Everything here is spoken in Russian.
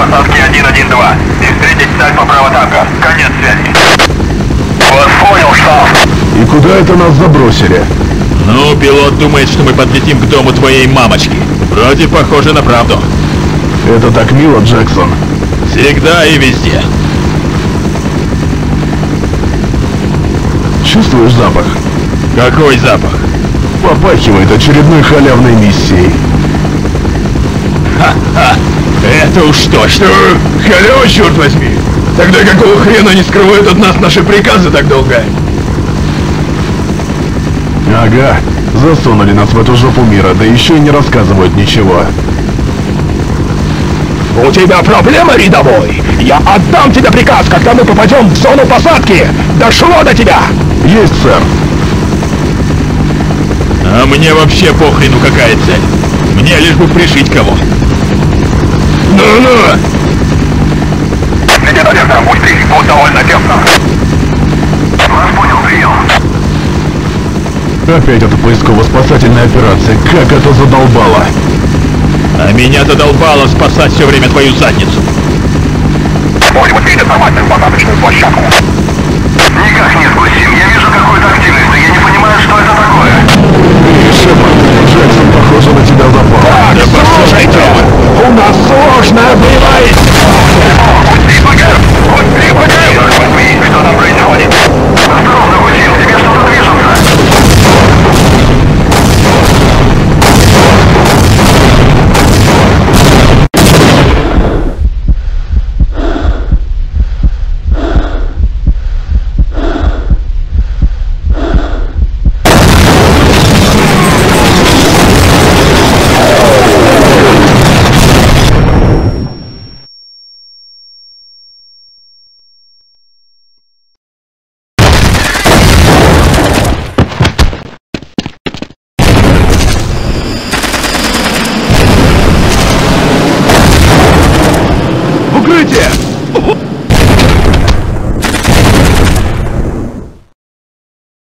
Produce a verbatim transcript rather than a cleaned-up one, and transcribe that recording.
посадки один один два. И встретить цель по право танка. Конец связи. Вас понял, штаб. И куда это нас забросили? Ну, пилот думает, что мы подлетим к дому твоей мамочки. Вроде похоже на правду. Это так мило, Джексон. Всегда и везде. Чувствуешь запах? Какой запах? Попахивает очередной халявной миссией. Ха-ха! Это уж точно! Халява, черт возьми! Тогда какого хрена они скрывают от нас наши приказы так долго? Ага, засунули нас в эту жопу мира, да еще и не рассказывают ничего. У тебя проблема, рядовой? Я отдам тебе приказ, когда мы попадем в зону посадки! Дошло до тебя! Есть, сэр. А мне вообще похрену какая цель. Мне лишь бы пришить кого. Ну-ну! Где наверное, мой стрель будет довольно тесно. Вас понял, прием. Опять эта поисково-спасательная операция, как это задолбало! А меня задолбало спасать все время твою задницу. Будем видеть нормальную посадочную площадку.